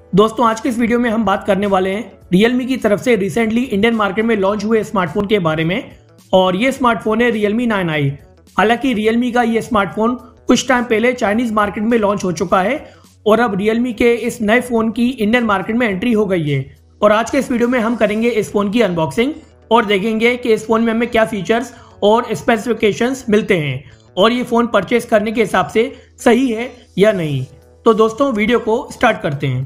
दोस्तों आज के इस वीडियो में हम बात करने वाले हैं Realme की तरफ से रिसेंटली इंडियन मार्केट में लॉन्च हुए स्मार्टफोन के बारे में। और ये स्मार्टफोन है Realme 9i। हालांकि Realme का ये स्मार्टफोन कुछ टाइम पहले चाइनीज मार्केट में लॉन्च हो चुका है और अब Realme के इस नए फोन की इंडियन मार्केट में एंट्री हो गई है। और आज के इस वीडियो में हम करेंगे इस फोन की अनबॉक्सिंग और देखेंगे कि इस फोन में हमें क्या फीचर्स और स्पेसिफिकेशंस मिलते हैं और ये फोन परचेस करने के हिसाब से सही है या नहीं। तो दोस्तों वीडियो को स्टार्ट करते हैं।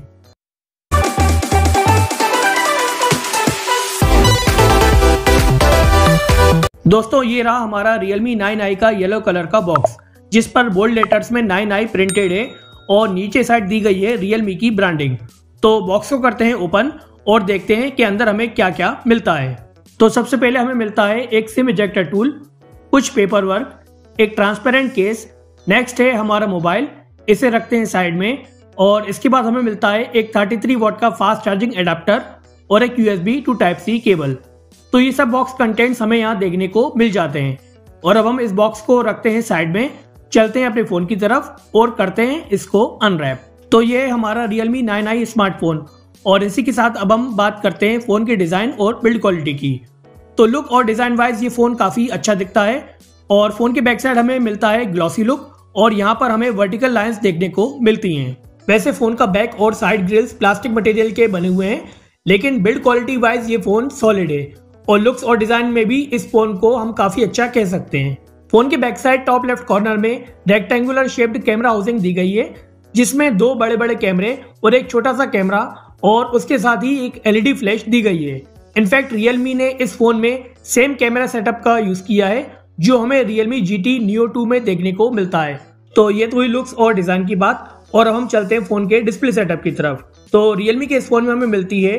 दोस्तों ये रहा हमारा Realme 9i का येलो कलर का बॉक्स, जिस पर बोल्ड लेटर्स में 9i प्रिंटेड है और नीचे साइड दी गई है Realme की ब्रांडिंग। तो बॉक्स को करते हैं ओपन और देखते हैं कि अंदर हमें क्या क्या मिलता है। तो सबसे पहले हमें मिलता है एक सिम इजेक्टर टूल, कुछ पेपर वर्क, एक ट्रांसपेरेंट केस। नेक्स्ट है हमारा मोबाइल, इसे रखते हैं साइड में। और इसके बाद हमें मिलता है एक 33 वॉट का फास्ट चार्जिंग एडाप्टर और एक USB to Type-C केबल। तो ये सब बॉक्स कंटेंट्स हमें यहाँ देखने को मिल जाते हैं। और अब हम इस बॉक्स को रखते हैं साइड में, चलते हैं अपने फोन की तरफ और करते हैं इसको अनरैप। तो ये है हमारा Realme 9i स्मार्टफोन और इसी के साथ अब हम बात करते हैं फोन के डिजाइन और बिल्ड क्वालिटी की। तो लुक और डिजाइन वाइज ये फोन काफी अच्छा दिखता है और फोन के बैक साइड हमें मिलता है ग्लॉसी लुक और यहाँ पर हमें वर्टिकल लाइंस देखने को मिलती हैं। वैसे फोन का बैक और साइड ग्रिल्स प्लास्टिक मटेरियल के बने हुए हैं, लेकिन बिल्ड क्वालिटी वाइज ये फोन सॉलिड है और लुक्स और डिजाइन में भी इस फोन को हम काफी अच्छा कह सकते हैं। फोन के back side top left corner में रेक्टेंगुलर शेप्ड कैमरा हाउसिंग दी गई है, जिसमें दो बड़े बड़े कैमरे और एक छोटा सा कैमरा और उसके साथ ही एक LED फ्लैश दी गई है। इनफैक्ट Realme ने इस फोन में सेम कैमरा सेटअप का यूज किया है जो हमें Realme GT Neo 2 में देखने को मिलता है। तो ये तो हुई लुक्स और डिजाइन की बात और अब हम चलते हैं फोन के डिस्प्ले सेटअप की तरफ। तो Realme के इस फोन में हमें मिलती है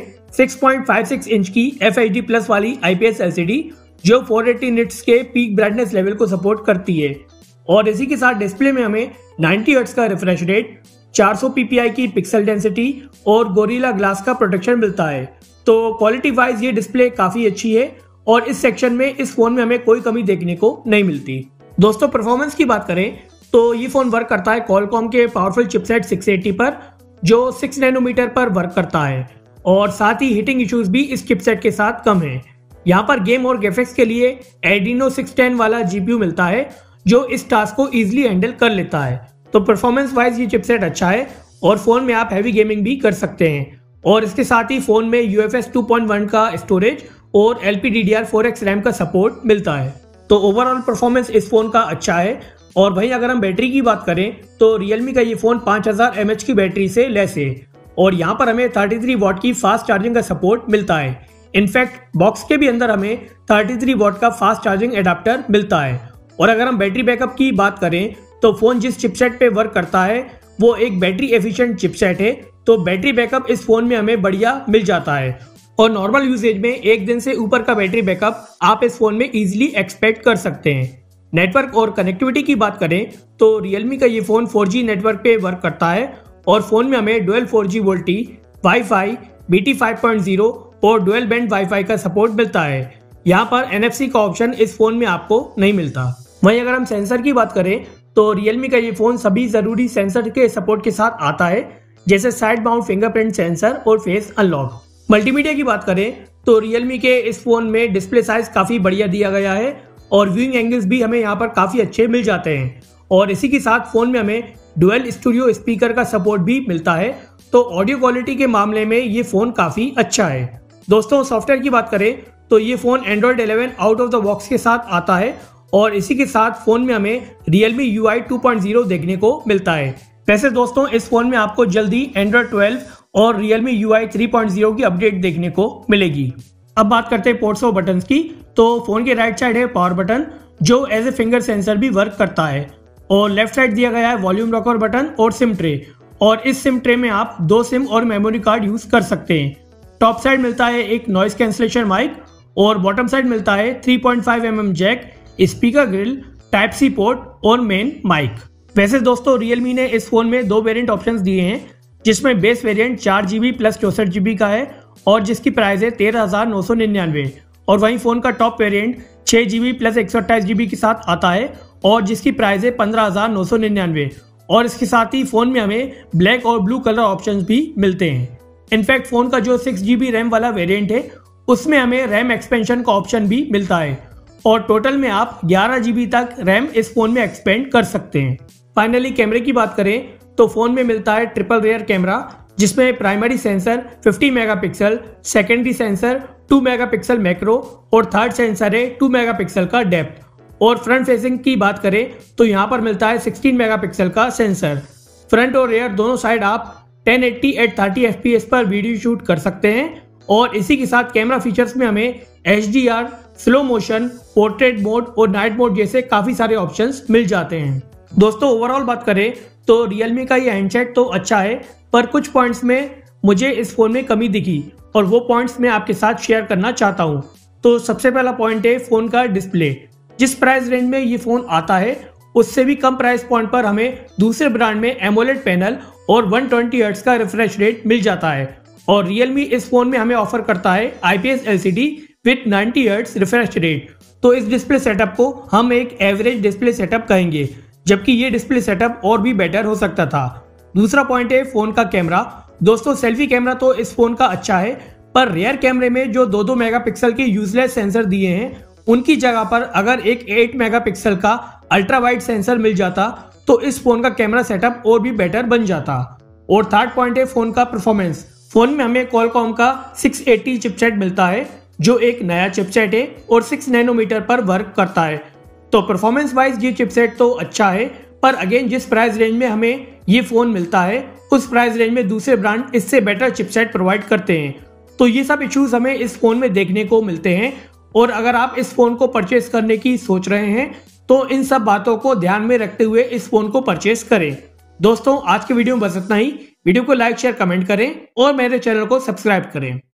6.56 इंच की FHD प्लस वाली IPS LCD जो 480 निट्स के पीक ब्राइटनेस लेवल को सपोर्ट करती है। और इसी के साथ डिस्प्ले में हमें 90 हर्ट्ज का रिफ्रेश रेट, 400 ppi की पिक्सल डेंसिटी और गोरिल्ला ग्लास का प्रोटेक्शन मिलता है। तो क्वालिटी वाइज ये डिस्प्ले काफी अच्छी है और इस सेक्शन में इस फोन में हमें कोई कमी देखने को नहीं मिलती। दोस्तों परफॉर्मेंस की बात करें तो ये फोन वर्क करता है Qualcomm के पावरफुल चिपसेट 680 पर, जो 6 नैनोमीटर पर वर्क करता है और साथ ही हीटिंग इश्यूज भी इस चिपसेट के साथ कम है। यहाँ पर गेम और ग्राफिक्स के लिए Adreno 610 वाला GPU मिलता है जो इस टास्क को इजीली हैंडल कर लेता है। तो परफॉर्मेंस वाइज ये चिपसेट अच्छा है और फोन में आप हैवी गेमिंग भी कर सकते हैं। और इसके साथ ही फोन में UFS 2.1 का स्टोरेज और LPDDR4X रैम का सपोर्ट मिलता है। तो ओवरऑल परफॉर्मेंस इस फोन का अच्छा है। और भाई अगर हम बैटरी की बात करें तो Realme का ये फोन 5000 mAh की बैटरी से लेस है और यहाँ पर हमें 33 वॉट की फास्ट चार्जिंग का सपोर्ट मिलता है। इनफैक्ट बॉक्स के भी अंदर हमें 33 वॉट का फास्ट चार्जिंग एडाप्टर मिलता है। और अगर हम बैटरी बैकअप की बात करें तो फोन जिस चिपसेट पे वर्क करता है वो एक बैटरी एफिशिएंट चिपसेट है, तो बैटरी बैकअप इस फोन में हमें बढ़िया मिल जाता है। और नॉर्मल यूसेज में एक दिन से ऊपर का बैटरी बैकअप आप इस फोन में इजीली एक्सपेक्ट कर सकते हैं। नेटवर्क और कनेक्टिविटी की बात करें तो Realme का ये फोन 4G नेटवर्क पे वर्क करता है और फोन में हमें dual 4G VoLTE, wifi, BT 5.0 और डुअल बैंड वाईफाई का सपोर्ट मिलता है। यहाँ पर NFC का ऑप्शन इस फोन में आपको नहीं मिलता। वहीं अगर हम सेंसर की बात करें तो Realme का ये फोन सभी जरूरी सेंसर के सपोर्ट के साथ आता है, जैसे साइड माउंट फिंगरप्रिंट सेंसर और फेस अनलॉक। मल्टीमीडिया की बात करें तो Realme के इस फोन में डिस्प्ले साइज काफी बढ़िया दिया गया है और व्यूइंग एंगल्स भी हमें यहाँ पर काफी अच्छे मिल जाते हैं। और इसी के साथ फोन में हमें डुअल स्टूडियो स्पीकर का सपोर्ट भी मिलता है। तो ऑडियो क्वालिटी के मामले में ये फोन काफी अच्छा है। दोस्तों सॉफ्टवेयर की बात करें तो ये phone Android 11 out of the box के साथ आता है और इसी के साथ फोन में हमें Realme UI 2.0 देखने को मिलता है। वैसे दोस्तों इस फोन में आपको जल्दी Android 12 और Realme UI 3.0 की अपडेट देखने को मिलेगी। अब बात करते हैं पोर्ट्स और बटन्स की। तो फोन के राइट साइड है पावर बटन जो एज ए फिंगर सेंसर भी वर्क करता है और लेफ्ट साइड दिया गया है वॉल्यूम रॉकर बटन और सिम ट्रे। और इस सिम ट्रे में आप 2 सिम और मेमोरी कार्ड यूज कर सकते हैं। टॉप साइड मिलता है एक नॉइस कैंसलेशन माइक और बॉटम साइड मिलता है 3.5 mm jack, speaker grill, Type-C port और मेन माइक। वैसे दोस्तों Realme ने इस फोन में 2 वेरिएंट ऑप्शंस दिए हैं, जिसमें base variant 4GB plus 64GB का है और जिसकी प्राइस है 13,999। और वहीं फोन का top variant 6GB plus 128GB के साथ आता है और जिसकी प्राइस है 15,999। और इसके साथ ही फ़ोन में हमें ब्लैक और ब्लू कलर ऑप्शंस भी मिलते हैं। इनफैक्ट फ़ोन का जो 6GB रैम वाला वेरिएंट है उसमें हमें रैम एक्सपेंशन का ऑप्शन भी मिलता है और टोटल में आप 11GB तक रैम इस फ़ोन में एक्सपेंड कर सकते हैं। फाइनली कैमरे की बात करें तो फ़ोन में मिलता है ट्रिपल रेयर कैमरा, जिसमें primary sensor 50 megapixel, secondary sensor 2 megapixel macro और थर्ड सेंसर है 2 मेगापिक्सल का डेप्थ। और फ्रंट फेसिंग की बात करें तो यहाँ पर मिलता है 16 मेगापिक्सल का सेंसर। फ्रंट और रेयर दोनों साइड आप 1080 एट 30 FPS पर वीडियो शूट कर सकते हैं और इसी के साथ कैमरा फीचर्स में हमें HDR, slow motion, portrait mode और नाइट मोड जैसे काफ़ी सारे ऑप्शंस मिल जाते हैं। दोस्तों ओवरऑल बात करें तो Realme का ये हैंडसेट तो अच्छा है, पर कुछ पॉइंट्स में मुझे इस फ़ोन में कमी दिखी और वो पॉइंट्स मैं आपके साथ शेयर करना चाहता हूँ। तो सबसे पहला पॉइंट है फ़ोन का डिस्प्ले। जिस प्राइस रेंज में ये फ़ोन आता है उससे भी कम प्राइस पॉइंट पर हमें दूसरे ब्रांड में एमोलेड पैनल और 120 हर्ट्ज का रिफ्रेश रेट मिल जाता है और Realme इस फ़ोन में हमें ऑफर करता है IPS LCD with 90 hertz refresh rate. तो इस डिस्प्ले सेटअप को हम एक एवरेज डिस्प्ले सेटअप कहेंगे, जबकि ये डिस्प्ले सेटअप और भी बेटर हो सकता था। दूसरा पॉइंट है फ़ोन का कैमरा। दोस्तों सेल्फी कैमरा तो इस फ़ोन का अच्छा है, पर रियर कैमरे में जो 2-2 मेगापिक्सल के यूजलेस सेंसर दिए हैं उनकी जगह पर अगर एक 8 मेगापिक्सल का अल्ट्रा वाइड सेंसर मिल जाता तो इस फ़ोन का कैमरा सेटअप और भी बेटर बन जाता। और थर्ड पॉइंट है फ़ोन का परफॉर्मेंस। फ़ोन में हमें क्वालकॉम का 680 चिपसेट मिलता है जो एक नया चिपसेट है और 6 नैनोमीटर पर वर्क करता है। तो परफॉर्मेंस वाइज ये चिपसेट तो अच्छा है, पर अगेन जिस प्राइस रेंज में हमें ये फ़ोन मिलता है उस प्राइस रेंज में दूसरे ब्रांड इससे बेटर चिपसेट प्रोवाइड करते हैं। तो ये सब इश्यूज हमें इस फ़ोन में देखने को मिलते हैं और अगर आप इस फ़ोन को परचेस करने की सोच रहे हैं तो इन सब बातों को ध्यान में रखते हुए इस फ़ोन को परचेस करें। दोस्तों आज के वीडियो में बस इतना ही। वीडियो को लाइक शेयर कमेंट करें और मेरे चैनल को सब्सक्राइब करें।